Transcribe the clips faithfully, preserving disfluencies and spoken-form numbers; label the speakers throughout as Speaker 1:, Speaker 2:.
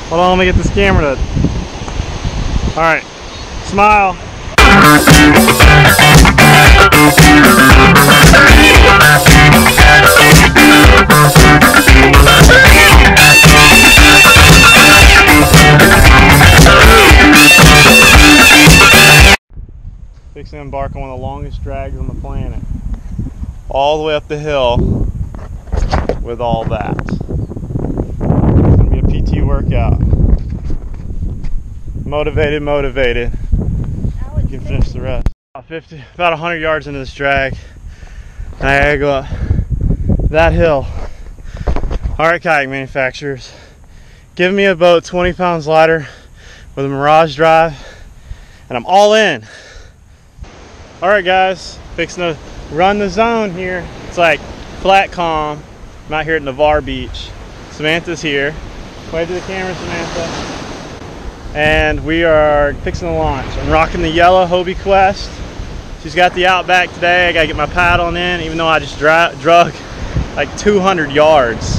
Speaker 1: Hold on, let me get this camera to... Alright, smile. Fixing to embark on one of the longest drags on the planet. All the way up the hill with all that. It's gonna be a P T workout. Motivated, motivated. You can finish the rest. About fifty, about a hundred yards into this drag, and I gotta go up that hill. All right, kayak manufacturers, give me a boat twenty pounds lighter with a Mirage drive, and I'm all in. All right, guys, fixing to run the zone here. It's like flat calm. I'm out here at Navarre Beach. Samantha's here. Wave to the camera, Samantha. And we are fixing to launch. I'm rocking the yellow Hobie Quest. She's got the Outback today. I gotta get my paddle in, even though I just dra drug like two hundred yards.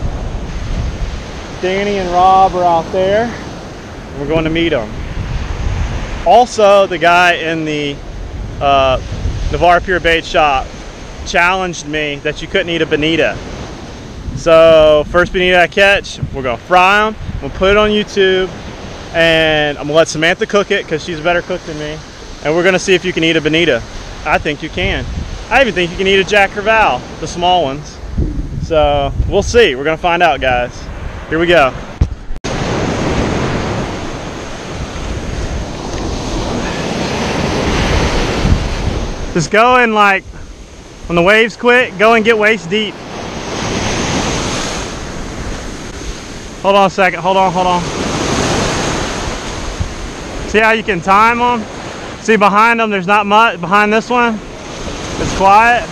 Speaker 1: Danny and Rob are out there. We're going to meet them. Also, the guy in the uh, Navarre Pier bait shop challenged me that you couldn't eat a bonita. So first bonita I catch, we're gonna fry them, we'll put it on YouTube, and I'm gonna let Samantha cook it because she's a better cook than me, and we're gonna see if you can eat a bonita. I think you can. I even think you can eat a jack creval, the small ones. So we'll see. We're gonna find out, guys. Here we go. Just go and, like, when the waves quit, go and get waist deep. Hold on a second, hold on, hold on. See how you can time them? See behind them, there's not much. Behind this one, it's quiet.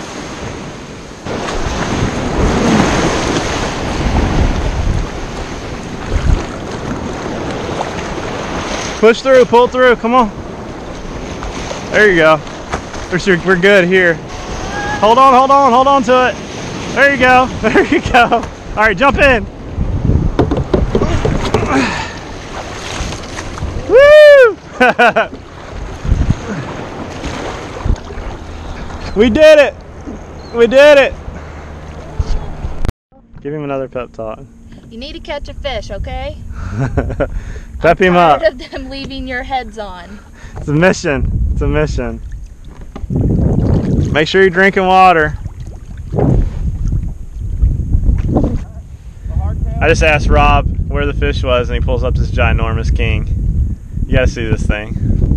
Speaker 1: Push through, pull through, come on. There you go. We're good here. Hold on, hold on, hold on to it. There you go, there you go. All right, jump in. Woo! We did it. We did it. Give him another pep talk.
Speaker 2: You need to catch a fish, okay?
Speaker 1: Pep him up.
Speaker 2: I'm tired of them leaving your heads on.
Speaker 1: It's a mission. It's a mission. Make sure you're drinking water. I just asked Rob where the fish was, and he pulls up this ginormous king. You gotta see this thing.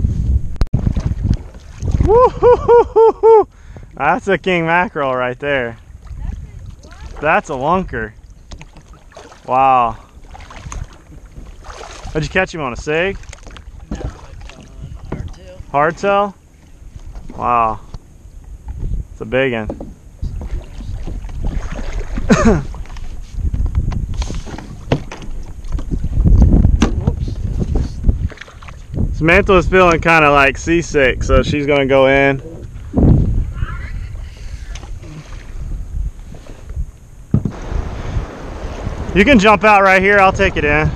Speaker 1: Woo-hoo-hoo-hoo-hoo. That's a king mackerel right there. That's a lunker. Wow. How'd you catch him on, a sig?
Speaker 3: No, it's on hardtail.
Speaker 1: Hardtail? Wow. It's a big one. Samantha was feeling kind of like seasick, so she's gonna go in. You can jump out right here, I'll take it in.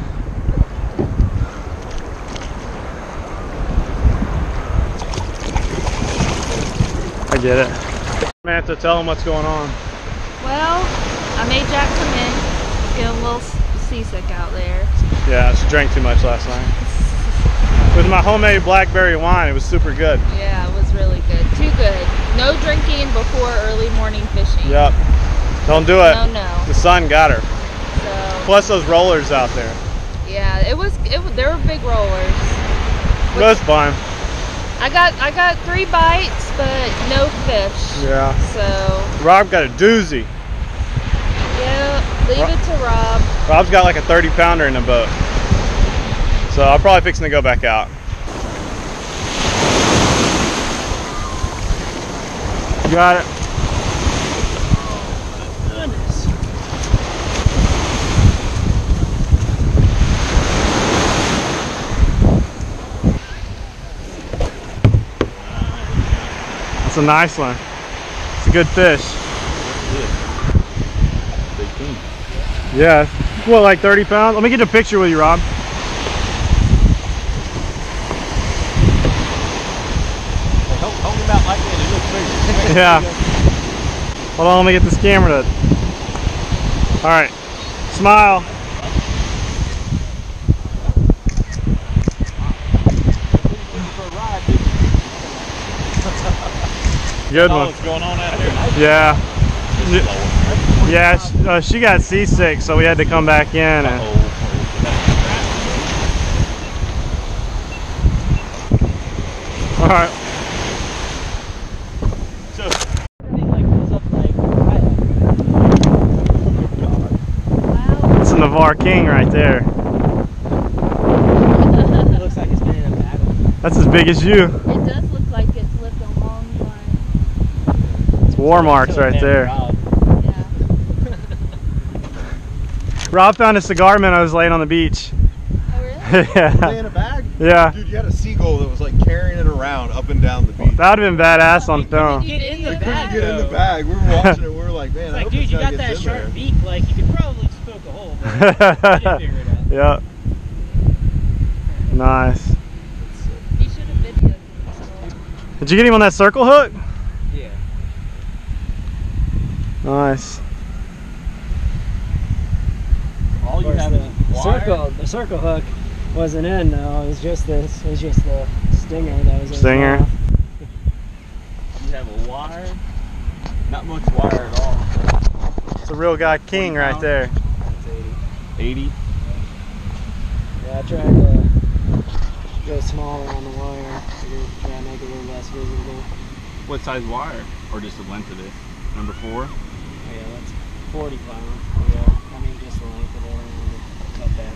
Speaker 1: I get it. Samantha, tell them what's going on.
Speaker 2: Well, I made Jack come in. He's getting a little seasick out there.
Speaker 1: Yeah, she drank too much last night. With my homemade blackberry wine, it was super good.
Speaker 2: Yeah, it was really good. Too good. No drinking before early morning fishing.
Speaker 1: Yep. Don't do it.
Speaker 2: No, no.
Speaker 1: The sun got her.
Speaker 2: So,
Speaker 1: plus those rollers out there.
Speaker 2: Yeah, it was. It was. There were big rollers.
Speaker 1: But it's fine.
Speaker 2: I got. I got three bites, but no fish.
Speaker 1: Yeah.
Speaker 2: So.
Speaker 1: Rob got a doozy.
Speaker 2: Yeah. Leave Rob, it to Rob.
Speaker 1: Rob's got like a thirty pounder in the boat. So I'm probably fixing to go back out. You got it.
Speaker 3: Goodness.
Speaker 1: That's a nice one. It's a good fish.
Speaker 3: Big king.
Speaker 1: Yeah. What, like thirty pounds? Let me get a picture with you, Rob.
Speaker 4: Hold, hold him out like that, it looks bigger.
Speaker 1: Yeah. Hold on, let me get this camera to. Alright. Smile. Good one.
Speaker 4: What's going on out here?
Speaker 1: Yeah. Yeah, she, uh, she got seasick, so we had to come back in. And... All right.
Speaker 3: So, like goes up like
Speaker 2: Wow.
Speaker 1: It's a Navarre King right there.
Speaker 3: it looks like it's been in a battle.
Speaker 1: That's as big as you.
Speaker 2: It does look like it's lived a long time.
Speaker 1: It's war marks right there.
Speaker 2: Yeah.
Speaker 1: Rob found a cigar man I was laying on the beach.
Speaker 2: Oh, really?
Speaker 1: Yeah.
Speaker 5: Were they in a bag?
Speaker 1: Yeah.
Speaker 5: Dude, you had a seagull that was like carrying it around up and down the beach.
Speaker 1: That would have been badass on film.
Speaker 3: Get in the
Speaker 5: Couldn't
Speaker 3: bag.
Speaker 5: get in the
Speaker 3: though.
Speaker 5: bag. We were watching it. We were like, man,
Speaker 3: It's
Speaker 5: I
Speaker 3: like,
Speaker 5: hope
Speaker 3: dude,
Speaker 5: this
Speaker 3: you
Speaker 5: guy
Speaker 3: got
Speaker 5: gets
Speaker 3: that
Speaker 5: in
Speaker 3: sharp
Speaker 5: there.
Speaker 3: beak. Like, you could probably poke a hole, but you didn't figure it out.
Speaker 1: Yep. Nice.
Speaker 2: You should have videoed this.
Speaker 1: Did you get him on that circle hook?
Speaker 3: Yeah.
Speaker 1: Nice.
Speaker 4: All you have
Speaker 3: the
Speaker 4: is wire.
Speaker 3: circle, the circle hook wasn't in though. It was just this. It was just the stinger that was in.
Speaker 1: Stinger.
Speaker 3: his mouth.
Speaker 4: You have a wire. Not much wire at all.
Speaker 1: It's a real guy king right there.
Speaker 3: That's eighty.
Speaker 4: eighty.
Speaker 3: Yeah, I tried to go smaller on the wire to try and make it a little less visible.
Speaker 4: What size wire? Or just the length of it? Number four?
Speaker 3: Oh, yeah, that's forty pounds. Yeah, I mean just the length of it. I don't want to cut back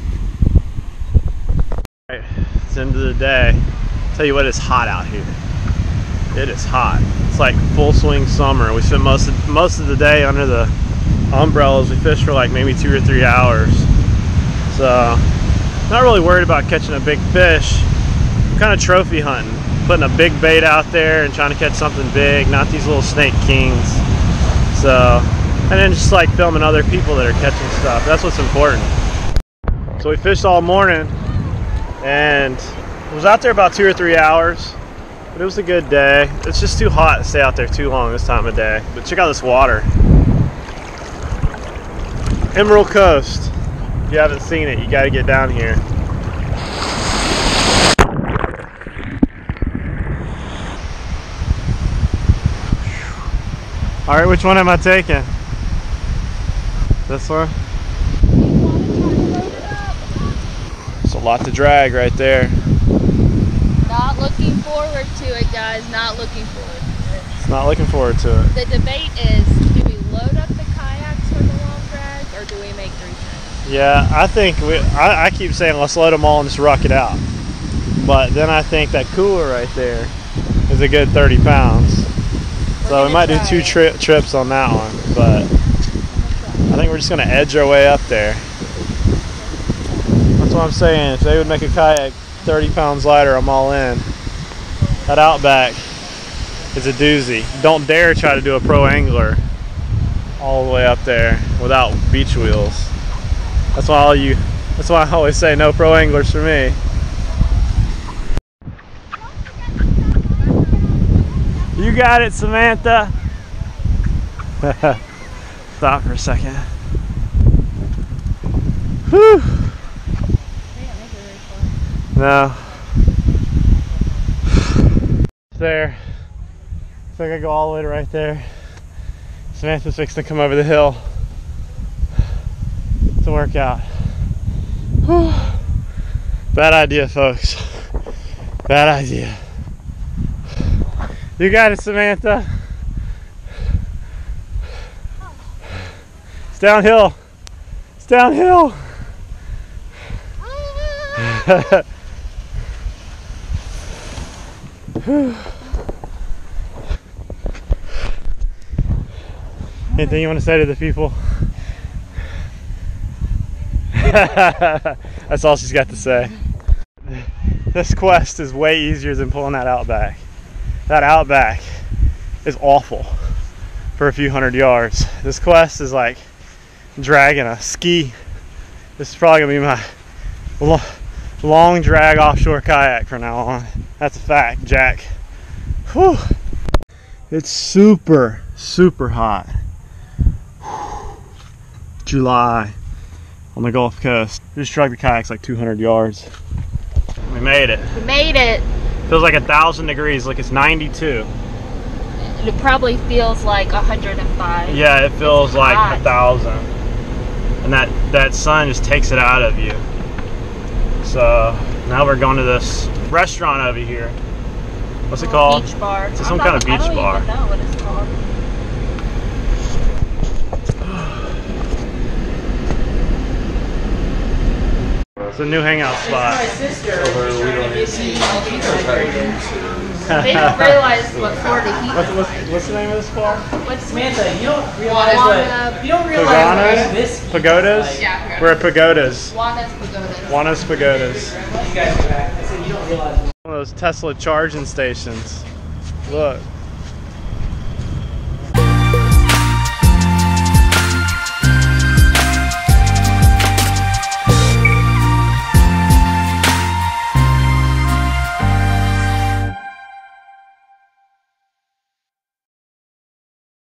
Speaker 3: on the length.
Speaker 1: It's the end of the day. Tell you what, it's hot out here. It is hot. It's like full swing summer. We spent most of, most of the day under the umbrellas. We fished for like maybe two or three hours. So, not really worried about catching a big fish. I'm kind of trophy hunting. Putting a big bait out there and trying to catch something big, not these little snake kings. So, and then just like filming other people that are catching stuff. That's what's important. So we fished all morning and was out there about two or three hours. But it was a good day. It's just too hot to stay out there too long this time of day. But check out this water. Emerald Coast. If you haven't seen it, you got to get down here. All right, which one am I taking? This one? It's a lot to drag right there.
Speaker 2: Not looking forward to it, guys. Not looking forward to it.
Speaker 1: It's not looking forward to it.
Speaker 2: The debate is, do we load up the kayaks for the long drag, or do we make three trips?
Speaker 1: Yeah, I think we, I, I keep saying let's load them all and just rock it out. But then I think that cooler right there is a good thirty pounds. So we might do two tri trips on that one, but I think we're just gonna edge our way up there. That's what I'm saying. If they would make a kayak thirty pounds lighter, I'm all in. That Outback is a doozy. Don't dare try to do a pro angler all the way up there without beach wheels. That's why all you. That's why I always say no pro anglers for me. You got it, Samantha. Stop for a second. Whew. No. There. So I gotta go all the way to right there. Samantha's fixing to come over the hill. It's a workout. Whew. Bad idea, folks. Bad idea. You got it, Samantha. It's downhill. It's downhill. Anything you want to say to the people? That's all she's got to say. This quest is way easier than pulling that Outback. That Outback is awful for a few hundred yards. This quest is like dragging a ski This is probably gonna be my lo long drag offshore kayak from now on. That's a fact, Jack. Whew. It's super, super hot. July on the Gulf Coast. Just dragged the kayaks like two hundred yards. We made it.
Speaker 2: We made it.
Speaker 1: Feels like a thousand degrees, like it's ninety-two.
Speaker 2: It probably feels like one hundred five.
Speaker 1: Yeah, it feels
Speaker 2: It's
Speaker 1: like
Speaker 2: hot.
Speaker 1: a thousand. And that, that sun just takes it out of you. So now we're going to this restaurant over here. What's it called?
Speaker 2: Beach bar.
Speaker 1: It's
Speaker 2: I'm
Speaker 1: some
Speaker 2: not-
Speaker 1: kind of beach
Speaker 2: I don't
Speaker 1: bar.
Speaker 2: even know what it's called.
Speaker 1: It's a new hangout spot.
Speaker 2: They don't realize what Florida heat
Speaker 1: What's,
Speaker 2: is
Speaker 1: what's,
Speaker 2: like.
Speaker 1: what's the name of this bar?
Speaker 2: What's
Speaker 3: Samantha, you don't realize
Speaker 2: Juana-
Speaker 3: what you don't realize what this
Speaker 1: Pagodas?
Speaker 2: Yeah,
Speaker 1: We're at Pagodas.
Speaker 2: Juana's Pagodas.
Speaker 1: Juana's Pagodas.
Speaker 3: You guys are back. I said you don't realize.
Speaker 1: One of those Tesla charging stations. Look.